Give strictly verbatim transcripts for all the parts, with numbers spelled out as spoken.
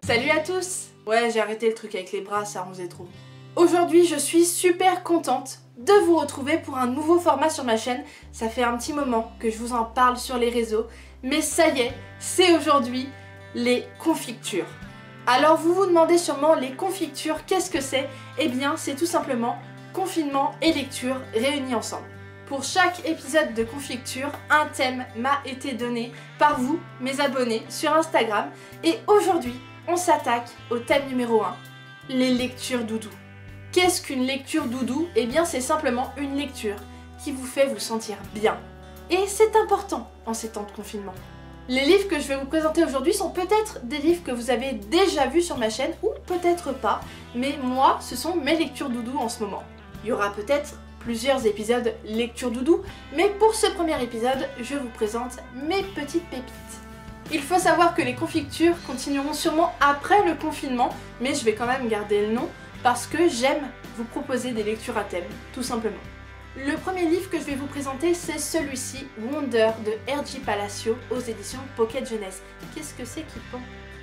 Salut à tous! Ouais, j'ai arrêté le truc avec les bras, ça en faisait trop. Aujourd'hui, je suis super contente de vous retrouver pour un nouveau format sur ma chaîne. Ça fait un petit moment que je vous en parle sur les réseaux, mais ça y est, c'est aujourd'hui les confitures. Alors vous vous demandez sûrement les confitures, qu'est-ce que c'est? Eh bien, c'est tout simplement confinement et lecture réunis ensemble. Pour chaque épisode de confiture, un thème m'a été donné par vous, mes abonnés, sur Instagram. Et aujourd'hui, on s'attaque au thème numéro un, les lectures doudou. Qu'est-ce qu'une lecture doudou? Eh bien, c'est simplement une lecture qui vous fait vous sentir bien. Et c'est important en ces temps de confinement. Les livres que je vais vous présenter aujourd'hui sont peut-être des livres que vous avez déjà vus sur ma chaîne ou peut-être pas, mais moi, ce sont mes lectures doudou en ce moment. Il y aura peut-être plusieurs épisodes lecture doudou, mais pour ce premier épisode, je vous présente mes petites pépites. Il faut savoir que les confitures continueront sûrement après le confinement, mais je vais quand même garder le nom parce que j'aime vous proposer des lectures à thème, tout simplement. Le premier livre que je vais vous présenter, c'est celui-ci, Wonder de R J Palacio aux éditions Pocket Jeunesse. Qu'est-ce que c'est qui pend?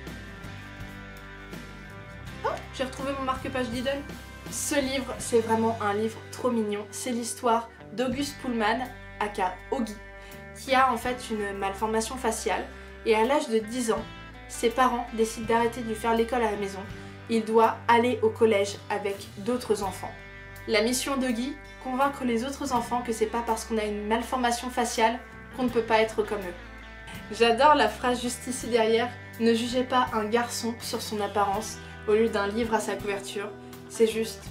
Oh, j'ai retrouvé mon marque-page Lidl. Ce livre, c'est vraiment un livre trop mignon. C'est l'histoire d'Auguste Pullman, aka Augie, qui a en fait une malformation faciale. Et à l'âge de dix ans, ses parents décident d'arrêter de lui faire l'école à la maison. Il doit aller au collège avec d'autres enfants. La mission d'Augie, convaincre les autres enfants que c'est pas parce qu'on a une malformation faciale qu'on ne peut pas être comme eux. J'adore la phrase juste ici derrière, ne jugez pas un garçon sur son apparence au lieu d'un livre à sa couverture. C'est juste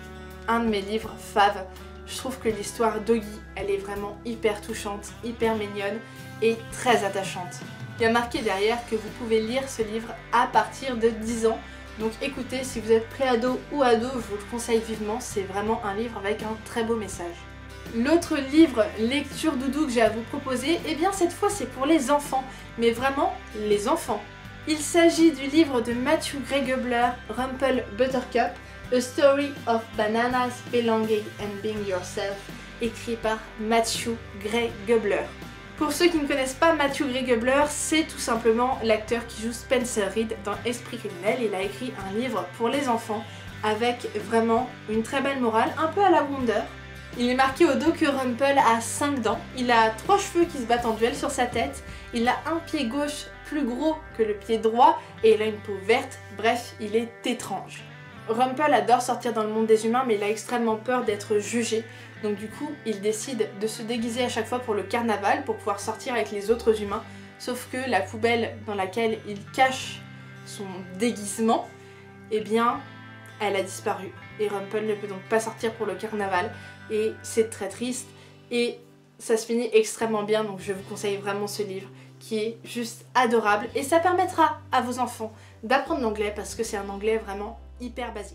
un de mes livres faves. Je trouve que l'histoire d'Augie, elle est vraiment hyper touchante, hyper mignonne et très attachante. Il y a marqué derrière que vous pouvez lire ce livre à partir de dix ans. Donc écoutez, si vous êtes préado ou ado, je vous le conseille vivement, c'est vraiment un livre avec un très beau message. L'autre livre lecture doudou que j'ai à vous proposer, eh bien cette fois c'est pour les enfants, mais vraiment les enfants. Il s'agit du livre de Matthew Gray Gubler, Rumple Buttercup, A Story of Bananas Belonging and Being Yourself, écrit par Matthew Gray Gubler. Pour ceux qui ne connaissent pas Matthew Gray Gubler, c'est tout simplement l'acteur qui joue Spencer Reid dans Esprit criminel. Il a écrit un livre pour les enfants avec vraiment une très belle morale, un peu à la Wonder. Il est marqué au dos que Rumple a cinq dents, il a trois cheveux qui se battent en duel sur sa tête, il a un pied gauche plus gros que le pied droit et il a une peau verte, bref, il est étrange. Rumple adore sortir dans le monde des humains mais il a extrêmement peur d'être jugé. Donc du coup, il décide de se déguiser à chaque fois pour le carnaval pour pouvoir sortir avec les autres humains. Sauf que la poubelle dans laquelle il cache son déguisement, eh bien, elle a disparu. Et Rumple ne peut donc pas sortir pour le carnaval. Et c'est très triste. Et ça se finit extrêmement bien, donc je vous conseille vraiment ce livre qui est juste adorable. Et ça permettra à vos enfants d'apprendre l'anglais parce que c'est un anglais vraiment hyper basique.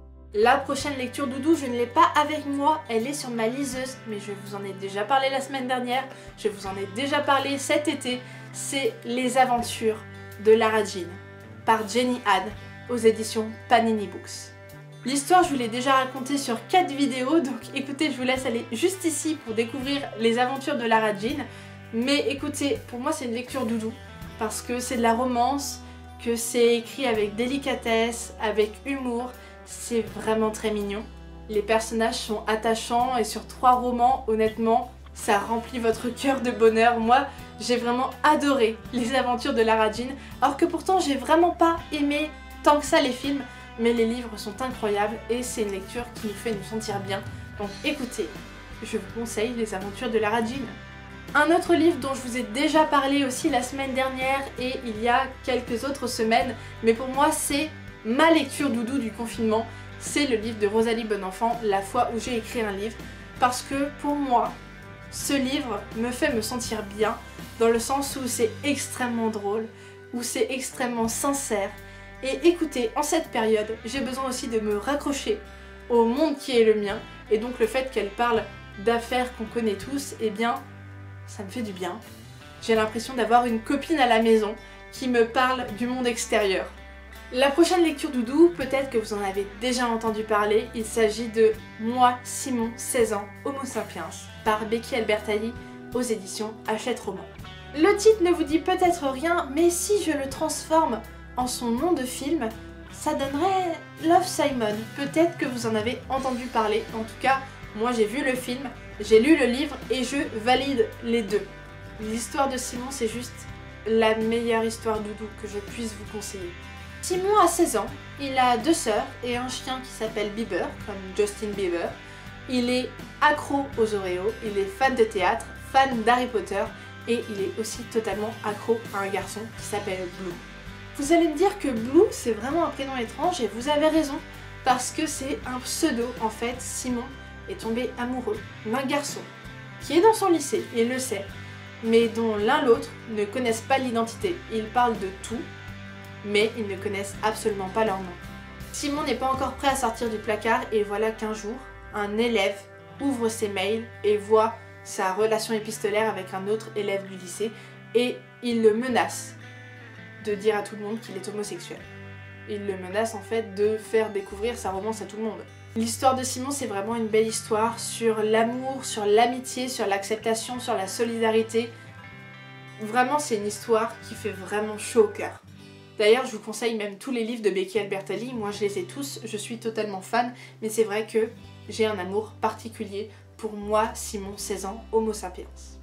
La prochaine lecture doudou, je ne l'ai pas avec moi, elle est sur ma liseuse, mais je vous en ai déjà parlé la semaine dernière, je vous en ai déjà parlé cet été, c'est Les Aventures de Lara Jean, par Jenny Han, aux éditions Panini Books. L'histoire, je vous l'ai déjà racontée sur quatre vidéos, donc écoutez, je vous laisse aller juste ici pour découvrir Les Aventures de Lara Jean, mais écoutez, pour moi c'est une lecture doudou, parce que c'est de la romance, que c'est écrit avec délicatesse, avec humour. C'est vraiment très mignon. Les personnages sont attachants et sur trois romans, honnêtement, ça remplit votre cœur de bonheur. Moi, j'ai vraiment adoré Les Aventures de Lara Jean, alors que pourtant j'ai vraiment pas aimé tant que ça les films, mais les livres sont incroyables et c'est une lecture qui nous fait nous sentir bien. Donc écoutez, je vous conseille Les Aventures de Lara Jean. Un autre livre dont je vous ai déjà parlé aussi la semaine dernière et il y a quelques autres semaines, mais pour moi c'est ma lecture doudou du confinement, c'est le livre de Rosalie Bonenfant, La fois où j'ai écrit un livre, parce que pour moi, ce livre me fait me sentir bien, dans le sens où c'est extrêmement drôle, où c'est extrêmement sincère, et écoutez, en cette période, j'ai besoin aussi de me raccrocher au monde qui est le mien, et donc le fait qu'elle parle d'affaires qu'on connaît tous, eh bien, ça me fait du bien. J'ai l'impression d'avoir une copine à la maison qui me parle du monde extérieur. La prochaine lecture doudou, peut-être que vous en avez déjà entendu parler, il s'agit de Moi, Simon, seize ans, Homo sapiens, par Becky Albertalli aux éditions Hachette Roman. Le titre ne vous dit peut-être rien, mais si je le transforme en son nom de film, ça donnerait Love, Simon. Peut-être que vous en avez entendu parler, en tout cas, moi j'ai vu le film, j'ai lu le livre et je valide les deux. L'histoire de Simon, c'est juste la meilleure histoire doudou que je puisse vous conseiller. Simon a seize ans, il a deux sœurs et un chien qui s'appelle Bieber, comme Justin Bieber. Il est accro aux Oreos, il est fan de théâtre, fan d'Harry Potter et il est aussi totalement accro à un garçon qui s'appelle Blue. Vous allez me dire que Blue c'est vraiment un prénom étrange et vous avez raison parce que c'est un pseudo en fait. Simon est tombé amoureux d'un garçon qui est dans son lycée, il le sait, mais dont l'un l'autre ne connaissent pas l'identité. Ils parlent de tout, mais ils ne connaissent absolument pas leur nom. Simon n'est pas encore prêt à sortir du placard et voilà qu'un jour, un élève ouvre ses mails et voit sa relation épistolaire avec un autre élève du lycée et il le menace de dire à tout le monde qu'il est homosexuel. Il le menace en fait de faire découvrir sa romance à tout le monde. L'histoire de Simon, c'est vraiment une belle histoire sur l'amour, sur l'amitié, sur l'acceptation, sur la solidarité. Vraiment, c'est une histoire qui fait vraiment chaud au cœur. D'ailleurs, je vous conseille même tous les livres de Becky Albertalli. Moi, je les ai tous, je suis totalement fan, mais c'est vrai que j'ai un amour particulier pour moi, Simon, seize ans, Homo sapiens.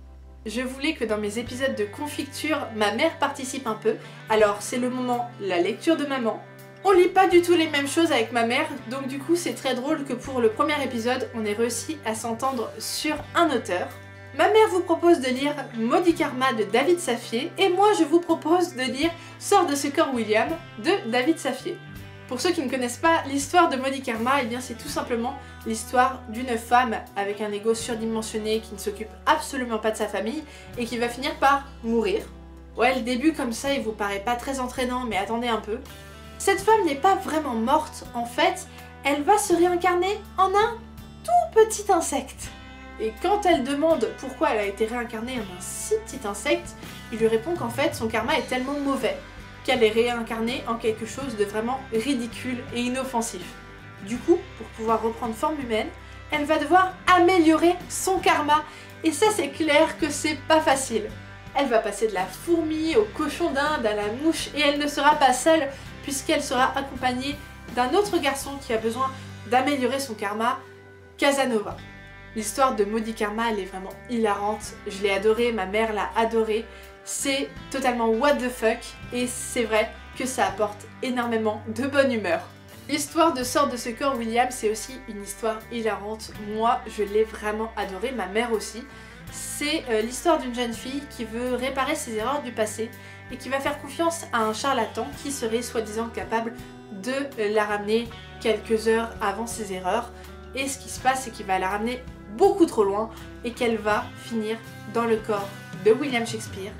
Je voulais que dans mes épisodes de confiture, ma mère participe un peu. Alors, c'est le moment, la lecture de maman. On lit pas du tout les mêmes choses avec ma mère, donc du coup c'est très drôle que pour le premier épisode, on ait réussi à s'entendre sur un auteur. Ma mère vous propose de lire Maudit Karma de David Saffier, et moi je vous propose de lire Sors de ce corps William de David Saffier. Pour ceux qui ne connaissent pas l'histoire de Maudit Karma, eh bien c'est tout simplement l'histoire d'une femme avec un ego surdimensionné qui ne s'occupe absolument pas de sa famille et qui va finir par mourir. Ouais, le début comme ça il vous paraît pas très entraînant, mais attendez un peu. Cette femme n'est pas vraiment morte, en fait, elle va se réincarner en un tout petit insecte. Et quand elle demande pourquoi elle a été réincarnée en un si petit insecte, il lui répond qu'en fait son karma est tellement mauvais qu'elle est réincarnée en quelque chose de vraiment ridicule et inoffensif. Du coup, pour pouvoir reprendre forme humaine, elle va devoir améliorer son karma. Et ça c'est clair que c'est pas facile. Elle va passer de la fourmi au cochon d'Inde à la mouche et elle ne sera pas seule puisqu'elle sera accompagnée d'un autre garçon qui a besoin d'améliorer son karma, Casanova. L'histoire de Maudit Karma, elle est vraiment hilarante, je l'ai adorée, ma mère l'a adorée, c'est totalement what the fuck et c'est vrai que ça apporte énormément de bonne humeur. L'histoire de Sors de ce corps William, c'est aussi une histoire hilarante, moi je l'ai vraiment adorée, ma mère aussi. C'est euh, l'histoire d'une jeune fille qui veut réparer ses erreurs du passé et qui va faire confiance à un charlatan qui serait soi-disant capable de la ramener quelques heures avant ses erreurs. Et ce qui se passe, c'est qu'il va la ramener beaucoup trop loin et qu'elle va finir dans le corps de William Shakespeare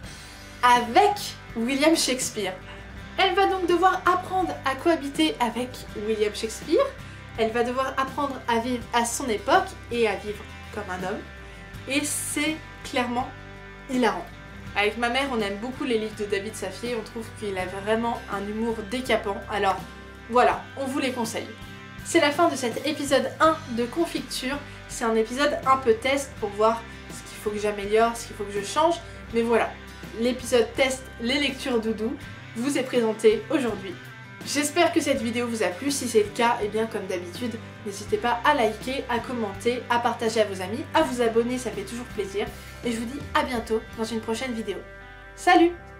avec William Shakespeare. Elle va donc devoir apprendre à cohabiter avec William Shakespeare, elle va devoir apprendre à vivre à son époque et à vivre comme un homme. Et c'est clairement hilarant. Avec ma mère, on aime beaucoup les livres de David Saffier, on trouve qu'il a vraiment un humour décapant, alors voilà, on vous les conseille. C'est la fin de cet épisode un de Confiture, c'est un épisode un peu test pour voir ce qu'il faut que j'améliore, ce qu'il faut que je change, mais voilà, l'épisode test, les lectures doudou, vous est présenté aujourd'hui. J'espère que cette vidéo vous a plu, si c'est le cas, et eh bien comme d'habitude, n'hésitez pas à liker, à commenter, à partager à vos amis, à vous abonner, ça fait toujours plaisir. Et je vous dis à bientôt dans une prochaine vidéo. Salut!